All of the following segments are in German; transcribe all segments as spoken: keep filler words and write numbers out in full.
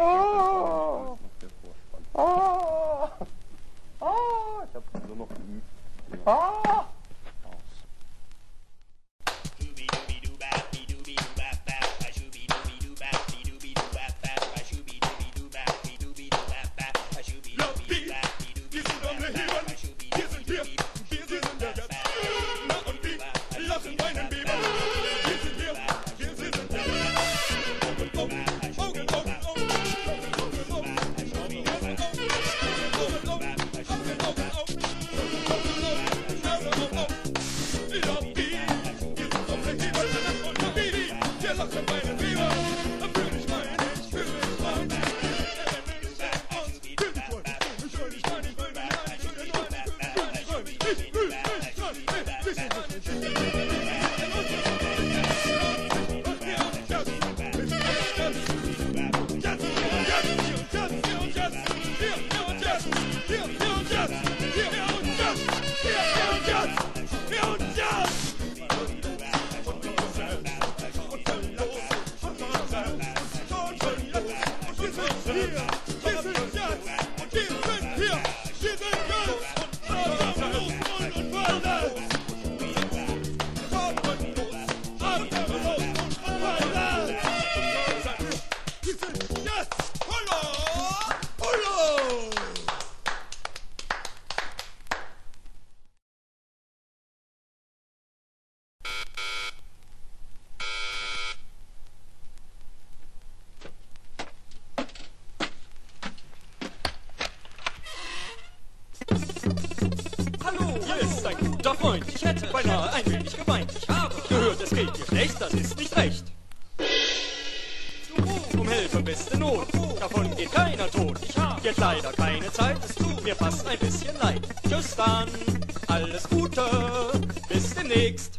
Oh. Oh. Oh. Ich hab nur noch geübt. Oh. Guter Freund, ich hätte beinahe ein wenig geweint. Ich habe gehört, es geht dir schlecht, das ist nicht recht. Um Hilfe beste Not, davon geht keiner tot. Ich habe jetzt leider keine Zeit, es tut mir fast ein bisschen leid. Tschüss dann, alles Gute, bis demnächst.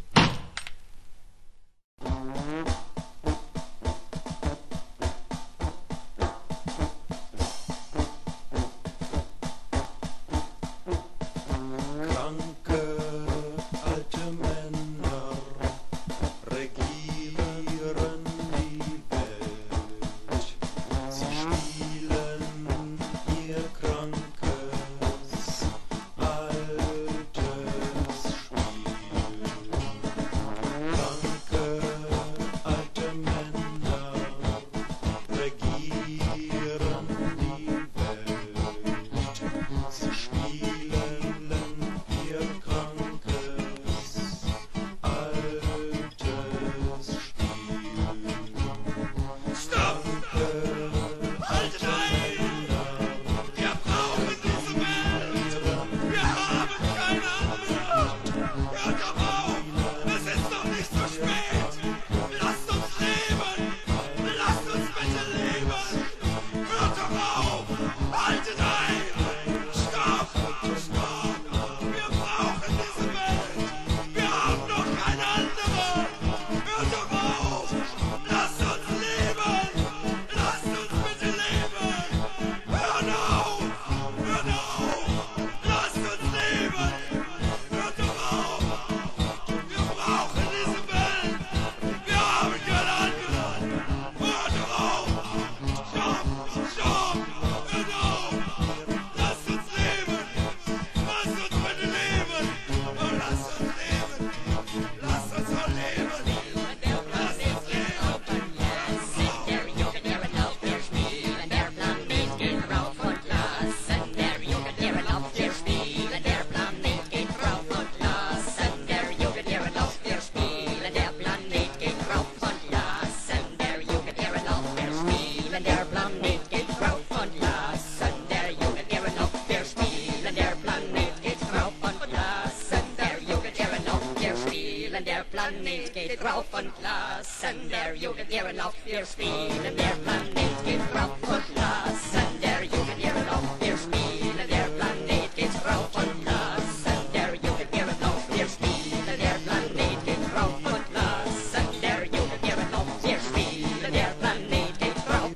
rauf und lassen der Jugend ihren Lauf. Wir spielen, der Planet geht rauf und lassen der Jugend ihren Lauf. Wir spielen, der Planet geht rauf und lassen der Jugend ihren Lauf. Wir spielen, der Planet geht rauf und lassen der Jugend ihren Lauf. Wir spielen, der Planet geht rauf.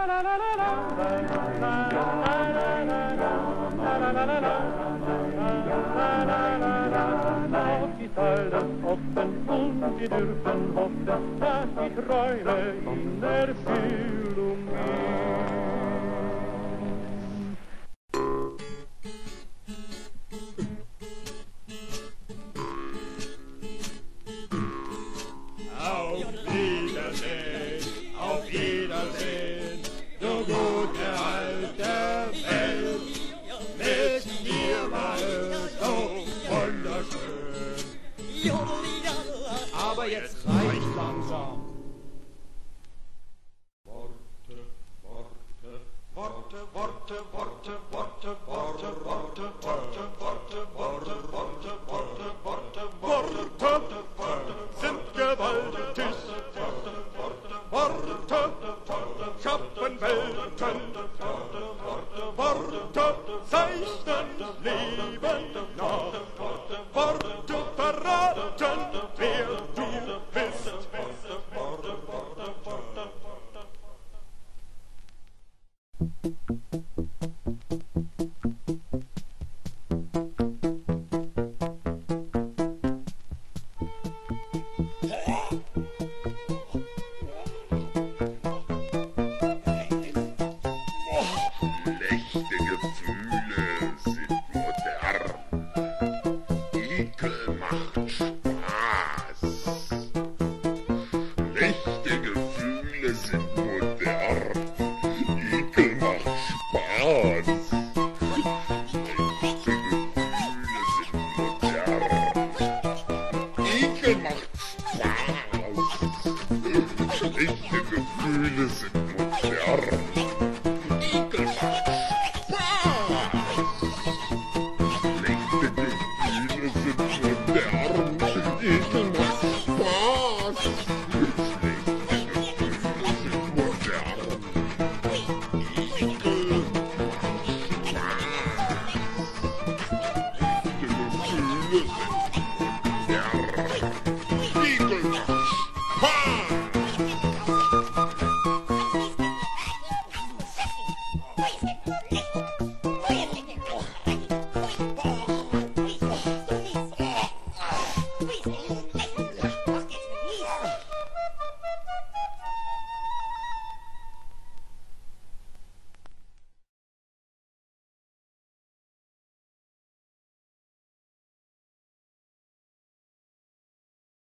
Die Säulen offen und wir dürfen hoffen, dass die Träume in Erfüllung gehen. sind gewaltig. Worte schaffen Welten. Worte zeichnen Leben nach.